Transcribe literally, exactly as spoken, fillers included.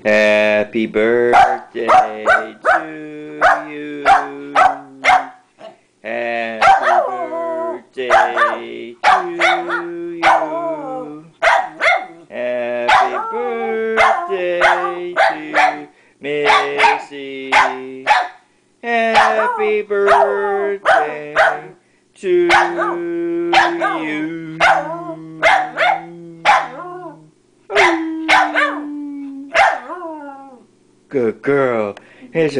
Happy birthday to you. Happy birthday to you. Happy birthday to Missy. Happy birthday to you. Good girl. Here's